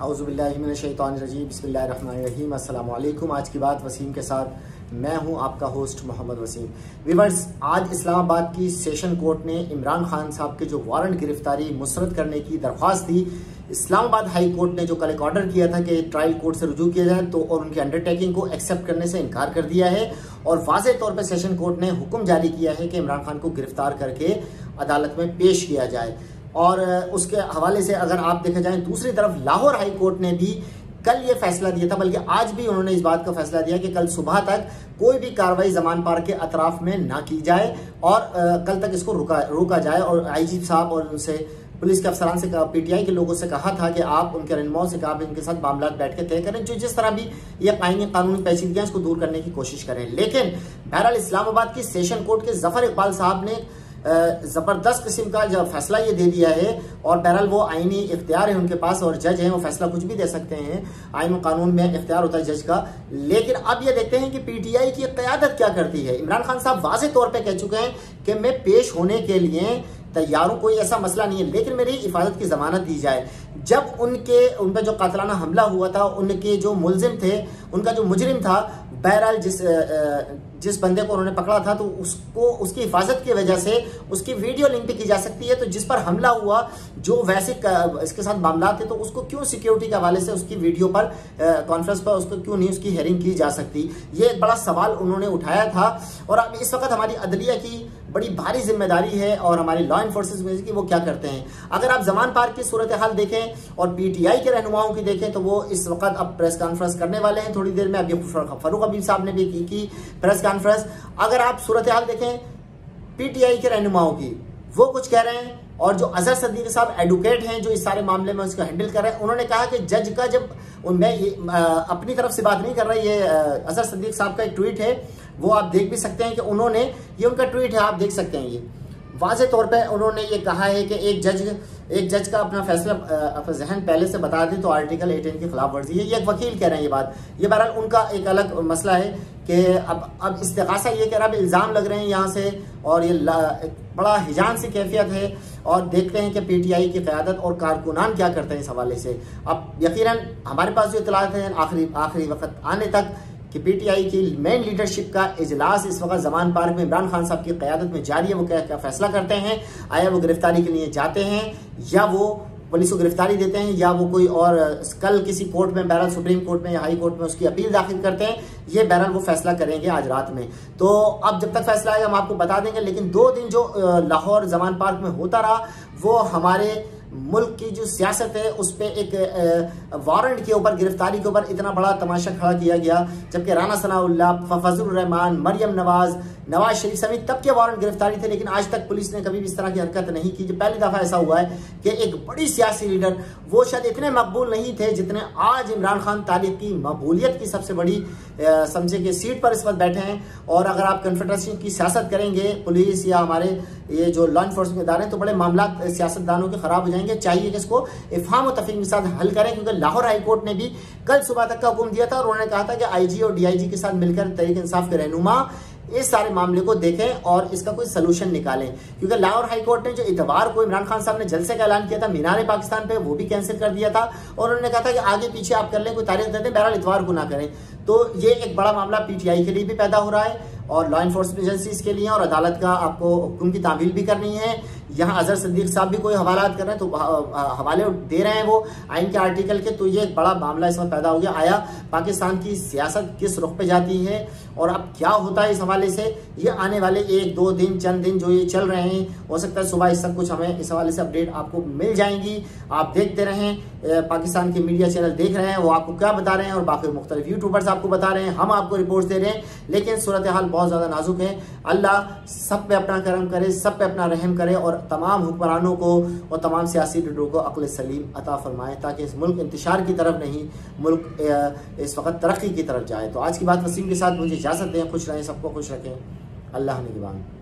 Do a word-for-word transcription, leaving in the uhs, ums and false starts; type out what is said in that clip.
औज़ुबिल्लाहि मिनश्शैतानिर्रजीम बिस्मिल्लाहिर्रहमानिर्रहीम अस्सलाम वालेकुम। आज की बात वसीम के साथ मैं हूं आपका होस्ट मोहम्मद वसीम। व्यूअर्स, आज इस्लामाबाद की सेशन कोर्ट ने इमरान खान साहब के जो वारंट गिरफ्तारी मुस्तरद करने की दरख्वास्त थी, इस्लामाबाद हाई कोर्ट ने जो कल एक ऑर्डर किया था कि ट्रायल कोर्ट से रुजू किया जाए, तो और उनकी अंडरटेकिंग को एक्सेप्ट करने से इनकार कर दिया है और वाज़ेह तौर पर सेशन कोर्ट ने हुक्म जारी किया है कि इमरान खान को गिरफ्तार करके अदालत में पेश किया जाए। और उसके हवाले से अगर आप देखा जाए, दूसरी तरफ लाहौर हाई कोर्ट ने भी कल ये फैसला दिया था, बल्कि आज भी उन्होंने इस बात का फैसला दिया कि कल सुबह तक कोई भी कार्रवाई जमान पार्क के अतराफ में ना की जाए और आ, कल तक इसको रुका रोका जाए। और आईजी साहब और उनसे पुलिस के अफसरान से कहा, पीटीआई के लोगों से कहा था कि आप उनके रहनुमाओं से कहा इनके साथ मामला बैठ के तय करें, जो जिस तरह भी ये आईनी कानूनी पेचीदगियां इसको दूर करने की कोशिश करें। लेकिन बहरहाल इस्लामाबाद की सेशन कोर्ट के जफर इकबाल साहब ने जबरदस्त किस्म का जो फैसला ये दे दिया है, और बहरहाल वो आईनी इख्तियार है उनके पास और जज है, वो फैसला कुछ भी दे सकते हैं, आईन कानून में इख्तियार होता है जज का। लेकिन अब ये देखते हैं कि पीटीआई की क़यादत क्या करती है। इमरान खान साहब वाज़ेह तौर पे कह चुके हैं कि मैं पेश होने के लिए तैयार हूं, कोई ऐसा मसला नहीं है, लेकिन मेरी हिफाजत की जमानत दी जाए। जब उनके उन पर जो कातलाना हमला हुआ था, उनके जो मुलजिम थे, उनका जो मुजरिम था, बहरहाल जिस जिस बंदे को उन्होंने पकड़ा था, तो उसको उसकी हिफाजत की वजह से उसकी वीडियो लिंक भी की जा सकती है। तो जिस पर हमला हुआ, जो वैसे इसके साथ मामला थे, तो उसको क्यों सिक्योरिटी के हवाले से उसकी वीडियो पर कॉन्फ्रेंस पर उसको क्यों नहीं उसकी हेयरिंग की जा सकती, ये एक बड़ा सवाल उन्होंने उठाया था। और अब इस वक्त हमारी अदलिया की बड़ी भारी जिम्मेदारी है और हमारे लॉ इन्फोर्समेंट की वो क्या करते हैं। अगर आप जमान पार्क की सूरत हाल देखें और पीटीआई के रहनुमाओं की देखें, तो वो इस वक्त अब प्रेस कॉन्फ्रेंस करने वाले हैं थोड़ी देर में। अभी फारूक हबीब साहब ने भी की, की प्रेस कॉन्फ्रेंस। अगर आप सूरत हाल देखें पीटीआई के रहनुमाओं की, वो कुछ कह रहे हैं, और जो अजहर सदीक साहब एडवोकेट हैं जो इस सारे मामले में उसको हैंडल कर रहे हैं, उन्होंने कहा कि जज का जब मैं ये अपनी तरफ से बात नहीं कर रहा, ये अजहर सदीक साहब का एक ट्वीट है, वो आप देख भी सकते हैं कि उन्होंने, ये उनका ट्वीट है, आप देख सकते हैं, ये वाज़ेह तौर पे उन्होंने ये कहा है कि एक जज एक जज का अपना फैसला अपना जहन पहले से बता दे तो आर्टिकल अठारह की खिलाफ वर्जी है। ये एक वकील कह रहे हैं ये बात। ये बहरहाल उनका एक अलग मसला है कि अब अब इस्तिगासा ये कह रहा है, इल्ज़ाम लग रहे हैं यहाँ से, और ये बड़ा हिजान सी कैफियत है। और देखते हैं कि पीटीआई की क़यादत और कारकुनान क्या करते हैं इस हवाले से। अब यकीनन हमारे पास जो इत्तलात हैं आखिरी आखिरी वक्त आने तक कि पीटीआई की मेन लीडरशिप का इजलास इस वक्त जमान पार्क में इमरान खान साहब की क़यादत में जारी है। वो क्या क्या फैसला करते हैं, आया वो गिरफ्तारी के लिए जाते हैं या वो पुलिस को गिरफ्तारी देते हैं, या वो कोई और कल किसी कोर्ट में, बहरहाल सुप्रीम कोर्ट में या हाई कोर्ट में उसकी अपील दाखिल करते हैं, ये बहरहाल वो फैसला करेंगे आज रात में। तो अब जब तक फैसला आएगा हम आपको बता देंगे। लेकिन दो दिन जो लाहौर जमान पार्क में होता रहा, वो हमारे मुल्क की जो सियासत है उस पर एक वारंट के ऊपर, गिरफ्तारी के ऊपर इतना बड़ा तमाशा खड़ा किया गया, जबकि राना सनाउल्लाह, फजलुर रहमान, मरियम नवाज, नवाज शरीफ समेत तब के वारंट गिरफ्तारी थे। लेकिन आज तक पुलिस ने कभी भी इस तरह की हरकत नहीं की। जो पहली दफा ऐसा हुआ है कि एक बड़ी सियासी लीडर, वो शायद इतने मकबूल नहीं थे जितने आज इमरान खान तारीख की मकबूलियत की सबसे बड़ी समझे कि सीट पर इस वक्त बैठे हैं। और अगर आप कन्फेडरेशन की सियासत करेंगे, पुलिस या हमारे ये जो लॉ इन्फोर्समेंट इदारे, तो बड़े मामला सियासतदानों के खराब हो जाएंगे। चाहिए कि इसको इफ़हाम और तफहीम के साथ हल करें, क्योंकि लाहौर हाई कोर्ट ने भी कल सुबह तक का हुक्म दिया था और उन्होंने कहा था कि आईजी और डीआईजी के साथ मिलकर तहरीक इंसाफ के रहनुमा इस सारे मामले को देखें और इसका कोई सलूशन निकालें। क्योंकि लाहौर हाई कोर्ट ने जो इतवार को इमरान खान साहब ने जलसे का ऐलान किया था मीनार पाकिस्तान पे, वो भी कैंसिल कर दिया था और उन्होंने कहा था कि आगे पीछे आप कर लें, कोई तारीख दे दें, बहरहाल इतवार को ना करें। तो ये एक बड़ा मामला पीटीआई के लिए भी पैदा हो रहा है और लॉ इन्फोर्समेंट एजेंसीज के लिए, और अदालत का आपको हुक्म की तामील भी करनी है। यहाँ अजहर सदीक साहब भी कोई हवाला कर रहे हैं, तो हवाले दे रहे हैं वो आइन के आर्टिकल के। तो ये एक बड़ा मामला इसमें पैदा हो गया। आया पाकिस्तान की सियासत किस रुख पे जाती है और अब क्या होता है इस हवाले से, ये आने वाले एक दो दिन चंद दिन जो ये चल रहे हैं, हो सकता है सुबह इस सब कुछ हमें इस हवाले से अपडेट आपको मिल जाएंगी। आप देखते रहें, पाकिस्तान के मीडिया चैनल देख रहे हैं, वो आपको क्या बता रहे हैं, और बाकी मुख्तलिफ यूट्यूबर्स आपको बता रहे हैं, हम आपको रिपोर्ट दे रहे हैं। लेकिन सूरत हाल बहुत ज़्यादा नाजुक है। अल्लाह सब पे अपना करम करे, सब पे अपना रहम करे और तमाम हुक्मरानों को और तमाम सियासी लीडरों को अक्ल सलीम अता फरमाए, ताकि इस मुल्क इंतशार की तरफ नहीं, मुल्क इस वक्त तरक्की की तरफ जाए। तो आज की बात वसीम के साथ मुझे इजाज़त दें। खुश रहें, सबको खुश रखें। अल्लाह निगहबान।